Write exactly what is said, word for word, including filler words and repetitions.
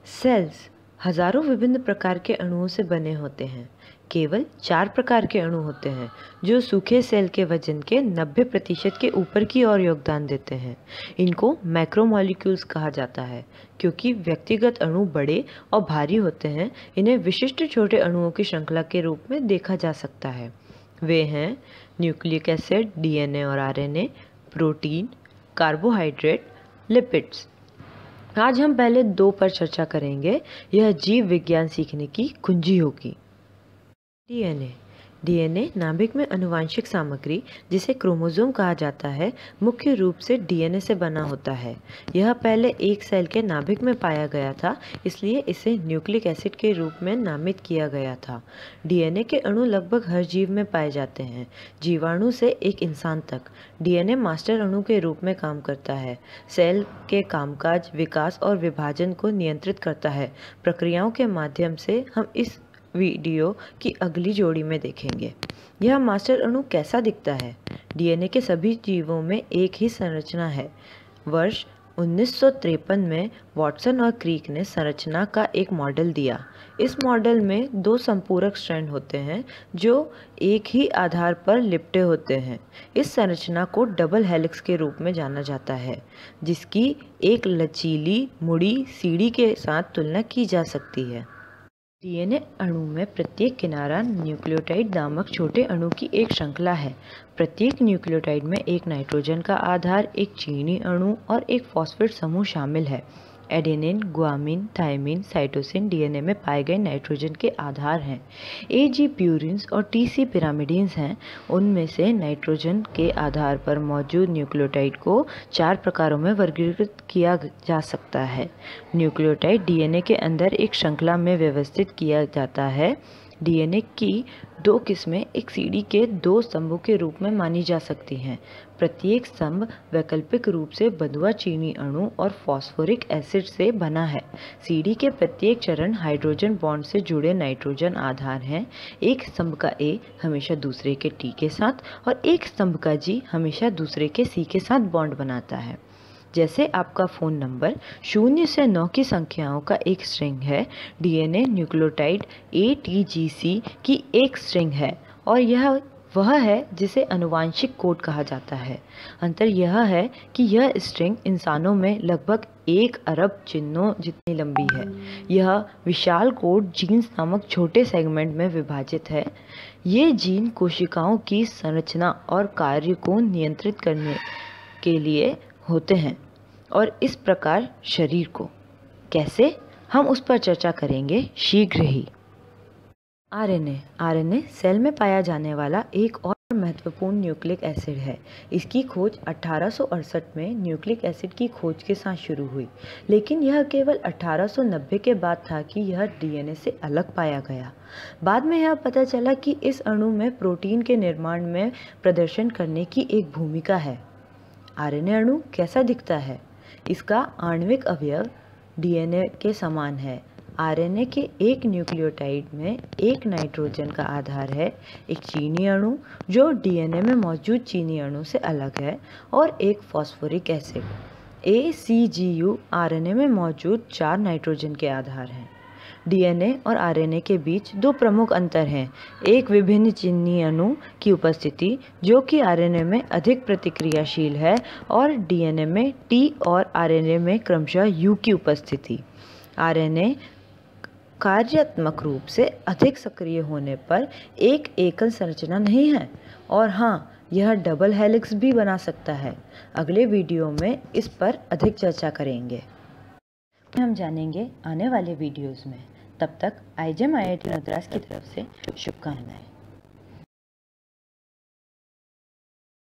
Sales हजारों विभिन्न प्रकार के अणुओं से बने होते हैं। केवल चार प्रकार के अणु होते हैं जो सूखे सेल के वजन के नब्बे प्रतिशत के ऊपर की ओर योगदान देते हैं। इनको मैक्रोमोलिक्यूल्स कहा जाता है। क्योंकि व्यक्तिगत अणु बड़े और भारी होते हैं, इन्हें विशिष्ट छोटे अणुओं की श्रृंखला के रूप में देखा जा सकता है। वे हैं न्यूक्लिक एसिड, डीएनए और आरएनए, प्रोटीन, कार्बोहाइड्रेट, लिपिड्स। आज हम पहले दो पर चर्चा करेंगे। यह जीव विज्ञान सीखने की कुंजी होगी। डीएनए डीएनए नाभिक में आनुवंशिक सामग्री, जिसे क्रोमोसोम कहा जाता है, मुख्य रूप से डीएनए से बना होता है। यह पहले एक सेल के नाभिक में पाया गया था, इसलिए इसे न्यूक्लिक एसिड के रूप में नामित किया गया था। डीएनए के अणु लगभग हर जीव में पाए जाते हैं, जीवाणु से एक इंसान तक। डीएनए मास्टर अणु के रूप में काम करता है। सेल के कामकाज, विकास और विभाजन को नियंत्रित करता है। प्रक्रियाओं के माध्यम से हम इस वीडियो की अगली जोड़ी में देखेंगे। यह मास्टर अणु कैसा दिखता है? डीएनए के सभी जीवों में एक ही संरचना है। वर्ष उन्नीस सौ तिरपन में वाटसन और क्रीक ने संरचना का एक मॉडल दिया। इस मॉडल में दो संपूरक स्ट्रैंड होते हैं जो एक ही आधार पर लिपटे होते हैं। इस संरचना को डबल हेलिक्स के रूप में जाना जाता है, जिसकी एक लचीली मुड़ी सीढ़ी के साथ तुलना की जा सकती है। डीएनए अणु में प्रत्येक किनारा न्यूक्लियोटाइड नामक छोटे अणु की एक श्रृंखला है। प्रत्येक न्यूक्लियोटाइड में एक नाइट्रोजन का आधार, एक चीनी अणु और एक फॉस्फेट समूह शामिल है। Adenine, guanine, thymine, cytosine DNA में पाए गए नाइट्रोजन के आधार हैं। ए जी प्यूरिन्स और टी सी पिरामिडिन्स हैं। उनमें से नाइट्रोजन के आधार पर मौजूद न्यूक्लियोटाइड को चार प्रकारों में वर्गीकृत किया जा सकता है। न्यूक्लियोटाइड डीएनए के अंदर एक श्रृंखला में व्यवस्थित किया जाता है। डीएनए की दो किस्में एक सीढ़ी के दो स्तंभों के रूप में मानी जा सकती हैं। प्रत्येक स्तंभ वैकल्पिक रूप से बंधुआ चीनी अणु और फॉस्फोरिक एसिड से बना है। सीढ़ी के प्रत्येक चरण हाइड्रोजन बॉन्ड से जुड़े नाइट्रोजन आधार हैं। एक स्तंभ का ए हमेशा दूसरे के टी के साथ और एक स्तंभ का जी हमेशा दूसरे के सी के साथ बॉन्ड बनाता है। जैसे आपका फ़ोन नंबर शून्य से नौ की संख्याओं का एक स्ट्रिंग है, DNA nucleotide A T G C की एक स्ट्रिंग है और यह वह है जिसे आनुवंशिक कोड कहा जाता है। अंतर यह है कि यह स्ट्रिंग इंसानों में लगभग एक अरब चिन्हों जितनी लंबी है। यह विशाल कोड जीन्स नामक छोटे सेगमेंट में विभाजित है। ये जीन कोशिकाओं की संरचना और कार्य को नियंत्रित करने के लिए होते हैं और इस प्रकार शरीर को। कैसे, हम उस पर चर्चा करेंगे शीघ्र ही। आरएनए आरएनए सेल में पाया जाने वाला एक और महत्वपूर्ण न्यूक्लिक एसिड है। इसकी खोज अठारह सौ अड़सठ में न्यूक्लिक एसिड की खोज के साथ शुरू हुई, लेकिन यह केवल अठारह सौ नब्बे के बाद था कि यह डीएनए से अलग पाया गया। बाद में यह पता चला कि इस अणु में प्रोटीन के निर्माण में प्रदर्शन करने की एक भूमिका है। आरएनए अणु कैसा दिखता है? इसका आणविक अवयव डीएनए के समान है। आरएनए के एक न्यूक्लियोटाइड में एक नाइट्रोजन का आधार है, एक चीनी अणु जो डीएनए में मौजूद चीनी अणु से अलग है और एक phosphoric acid. A C G U RNA में मौजूद चार नाइट्रोजन के आधार हैं। डीएनए और आरएनए के बीच दो प्रमुख अंतर हैं। एक विभिन्न चीनी अणु की उपस्थिति, जो कि आरएनए में अधिक प्रतिक्रियाशील है, और डीएनए में टी और आरएनए में क्रमशः यू की उपस्थिति। आरएनए कार्यात्मक रूप से अधिक सक्रिय होने पर एक एकल संरचना नहीं है, और हाँ, यह डबल हेलिक्स भी बना सकता है। अगले वीडियो में इस पर अधिक चर्चा करेंगे। हम जानेंगे आने वाले वीडियोस में। तब तक आईजेम आई आई टी मद्रास की तरफ से शुभकामनाएं।